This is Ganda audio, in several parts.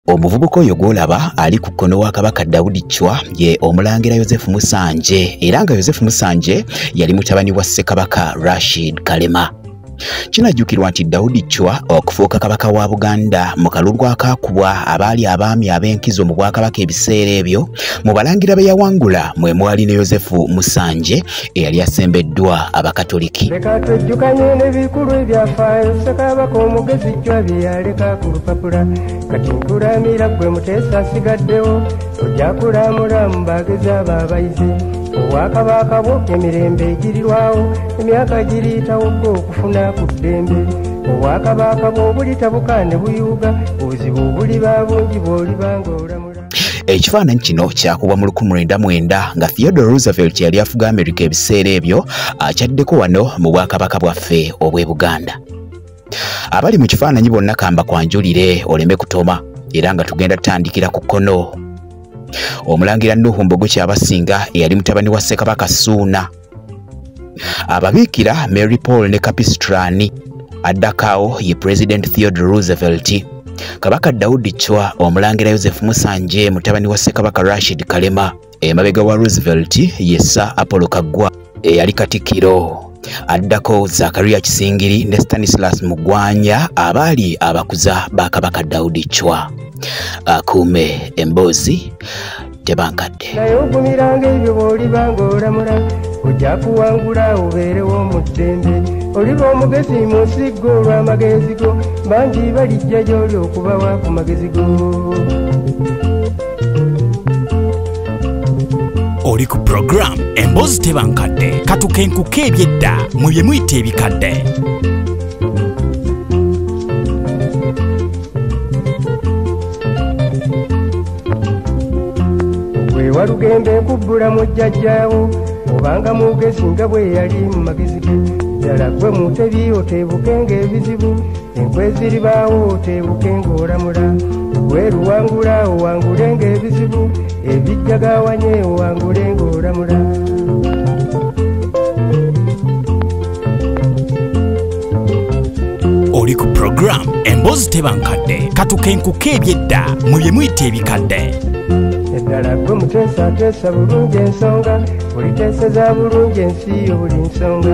Omuvubuka oyo gw'olaba ali ku kkono wa Kabaka Daudi Chwa ye Omulangira Yozefu Musanje era nga Yozefu Musanje yali mutabani wa Ssekabaka Rashid Kalema. Kinajjukirwa nti Daudi Chwa okufuuka kabaka wa Buganda mu kalulu akaakubwa abaali abaami ab'enkizo mu Bwakabaka ebiseera ebyo mu balangira be yawangula mwe mwali ne Yozefu Musanje eyali asembeddwa Abakatoliki. Leka tujjukanye n'ebikulu ebyafaayo Ssekabaka omugezi Chwa bye yaleka ku lupapula kati nkulamira ggwe Muteesa asigaddewo ojja kulamula mu bagezi abo abayizi Obwakabaka bwo emirembe egirirwawo emyaka giriyitawo gwe okufuna ku ddembe Obwakabaka bwo bulitabuka ne buyuuga obuzibu buliba bungi bw'oliba ng'olamula. Ekifaananyi kino kyakubwa mu 1909 nga Theodore Roosevelt yali afuga America ebiseera ebyo akyaddeko wano mu Bwakabaka bwaffe obw'e Buganda. Abali mu kifaananyi bonna kamba kwanjulire oleme kutoma era nga tugenda tutandikira ku kkono. Omulangira Nuhu Mbogo Kyabasinga eyali mutabani wa Ssekabaka Ssuuna. Ababiikira Mary Paul ne Capistrani addakaawo ye President Theodore Roosevelt. Kabaka Daudi Chwa Omulangira Yozefu Musanje mutabani wa Ssekabaka Rashid Kalema. Emabega wa Roosevelt ye Sir Apollo Kaggwa eyali Katikkiro. Addako Zakaria Kisingiri ne Stanislas Mugwanya abaali abakuza ba Kabaka Daudi Chwa. Akume emboozi tebankadde. Naye ogumiranga ebyo bw'oliba ng'olamula ojja kuwangula obeerewo mu ddembe oliba omugezi mu nsi gwo olw'amagezi go bangi balijja gy'oli okubawa ku magezi go. Oli ku program emboozi tebankadde katukenkuka ebyedda mu bye muyita ebikadde. Walugembe nkubbula mu jjajjaawo obanga mugezi nga bwe yali mu magezi ge ddala gwe mutebi oteebuke ng'ebizibu enkwe ziribaawo oteebuke ng'olamula gwe luwangula owangule ng'ebizibu ebijjagawanye owangule ng'olamula. Oli ku program emboozi tebankadde katukenkuka ebyedda mu bye muyita ebikadde. Eddala gwe Muteesa ateesa bulungi ensonga oliteeseza bulungi ensi yo buli nsonga.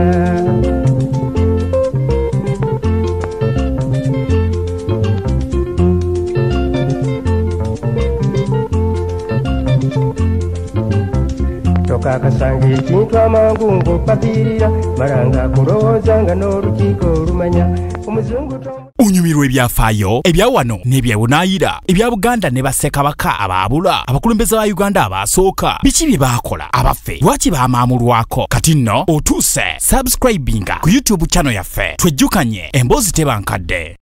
Tokakasanga ekintu amangu ng'opapirira malanga akulowooza nga n'olukiiko olumanya omuzungu Unyumirwa ebyafaayo ebya wano n'ebyabunaayira ebya Buganda ne Bassekabaka abaabula abakulembeze ba Uganda abasooka biki bye baakola abaffe lwaki baamaamulwako kati nno otuuse subscribinga ku YouTube channel yaffe twejjukanye emboozi tebankadde.